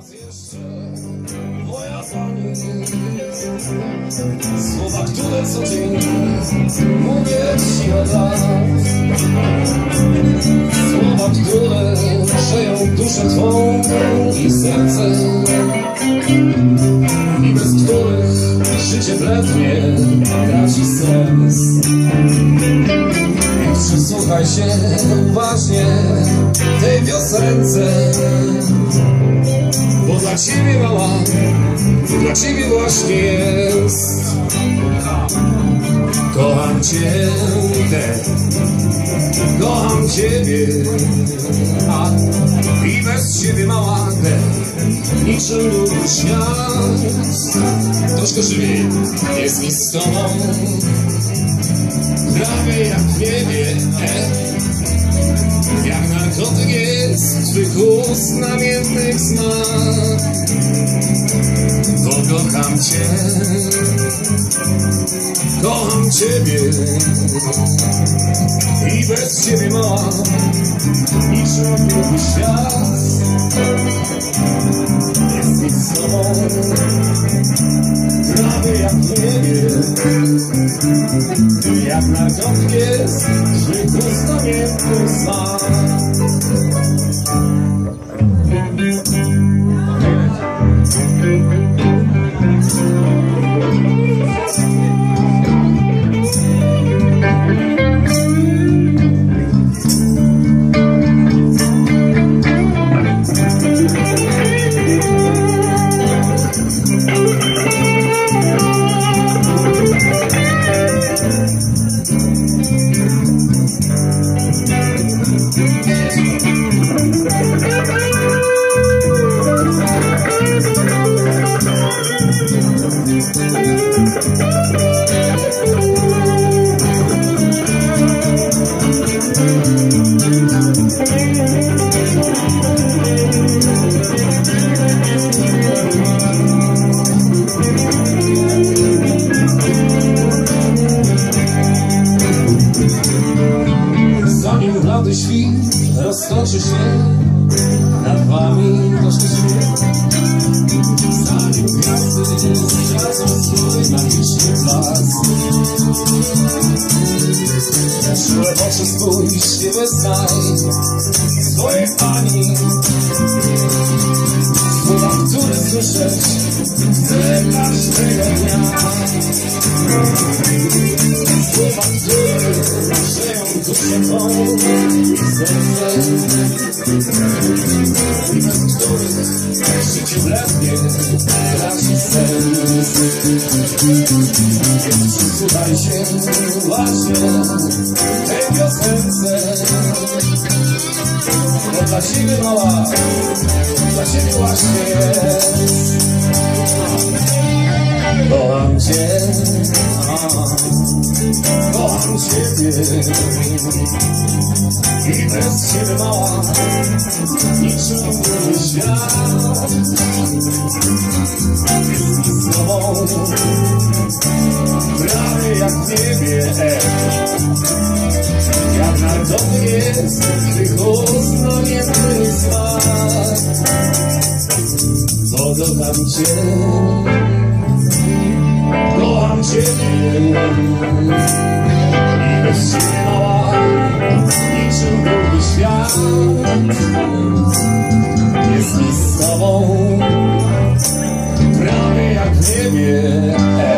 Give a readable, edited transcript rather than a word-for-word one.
raz jeszcze, moja pani, słowa, które co dzień mówię ci od lat. Słowa, które grzeją duszę twą i serce, i bez których życie blednie traci sens. Przysłuchaj się uważnie tej piosence, bo dla ciebie, mała, dla ciebie właśnie jest. Kocham cię, kocham ciebie, i bez ciebie, mała, niczym był świat. Troszkę żywiej jest mi z tobą, prawie jak w niebie, jak narkotyk jest twych ust namiętnych smak. Bo kocham cię, kocham ciebie, i bez ciebie, mała, niczym był świat. Jest mi z tobą, prawie jak w niebie, jak narkotyk jest twych ust namiętnych smak. Zanim blady świt roztoczy się nad wami troszkę śmiech, zanim gwiazdy stracą swój magiczny blask, czułe oczy spójrz, nie wyznaj swojej pani. Słowa, które słyszeć chcę każdego dnia, słowa, które grzeją duszę twą i serce, i bez których życie blednie traci sens. Więc przysłuchaj się uważnie tej piosence, bo dla ciebie, mała, dla ciebie właśnie jest. Kocham cię, kocham ciebie, i bez ciebie, mała, niczym był świat. Jest mi z tobą, prawie jak w niebie, jak narkotyk jest twych ust namiętnych smak. Bo kocham cię, kocham ciebie, i bez ciebie, mała, niczym byłby świat. Jest mi z tobą, prawie jak w niebie,